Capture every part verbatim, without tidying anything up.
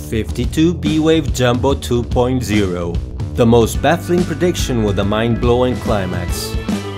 fifty-two B-Wave Jumbo two point oh. The most baffling prediction with a mind-blowing climax.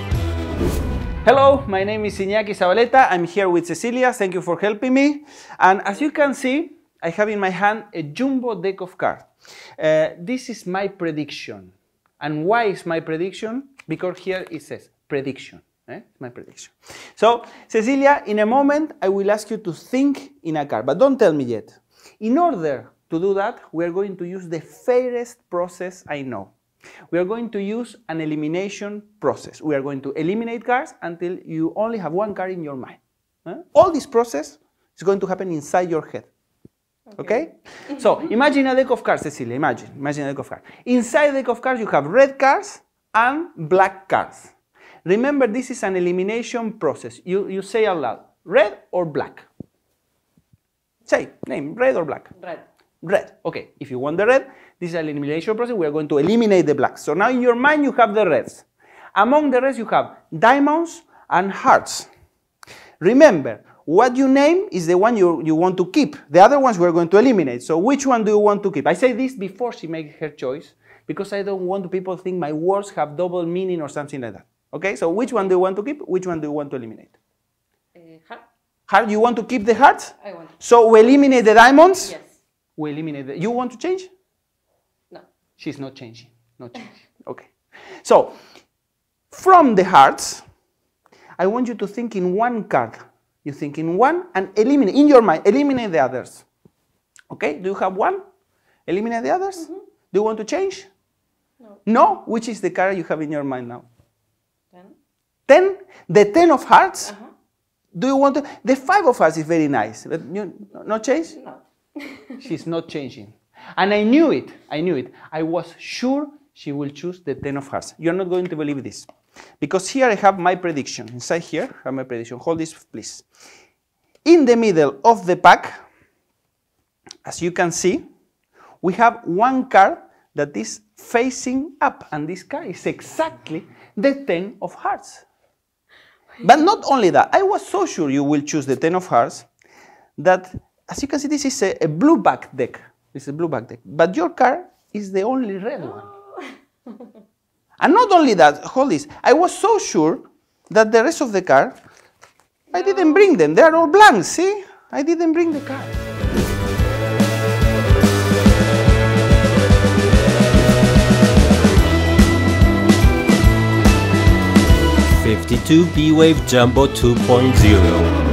Hello, my name is Iñaki Zabaleta. I'm here with Cecilia. Thank you for helping me. And as you can see, I have in my hand a jumbo deck of cards. Uh, this is my prediction. And why is my prediction? Because here it says prediction. Eh? My prediction. So, Cecilia, in a moment, I will ask you to think in a card, but don't tell me yet. In order to do that, we are going to use the fairest process I know. We are going to use an elimination process. We are going to eliminate cards until you only have one card in your mind. Eh? All this process is going to happen inside your head. Okay? Okay? So, imagine a deck of cards, Cecilia. Imagine. Imagine a deck of cards. Inside the deck of cards, you have red cards and black cards. Remember, this is an elimination process. You, you say out loud, red or black? Say, name, red or black? Red. Red. Okay, if you want the red, this is an elimination process. We are going to eliminate the blacks. So now in your mind, you have the reds. Among the reds, you have diamonds and hearts. Remember, what you name is the one you, you want to keep. The other ones we're going to eliminate. So which one do you want to keep? I say this before she makes her choice, because I don't want people to think my words have double meaning or something like that. Okay, so which one do you want to keep? Which one do you want to eliminate? Uh, heart. Heart, you want to keep the hearts? I want. So we eliminate the diamonds? Yes. We eliminate the, you want to change? No. She's not changing, not changing. Okay. So, from the hearts, I want you to think in one card. You think in one and eliminate, in your mind, eliminate the others. Okay, do you have one? Eliminate the others? Mm-hmm. Do you want to change? No. No? Which is the card you have in your mind now? Ten. Ten? The ten of hearts? Uh-huh. Do you want to? The five of hearts is very nice. But you not change? No. She's not changing. And I knew it. I knew it. I was sure she will choose the ten of hearts. You're not going to believe this. Because here I have my prediction. Inside here, I have my prediction. Hold this, please. In the middle of the pack, as you can see, we have one card that is facing up. And this card is exactly the ten of hearts. But not only that, I was so sure you will choose the ten of hearts that, as you can see, this is a, a blue back deck. This is a blue back deck. But your card is the only red one. And not only that, hold this, I was so sure that the rest of the card, no. I didn't bring them. They are all blank, see? I didn't bring the card. fifty-two B-Wave Jumbo two point oh.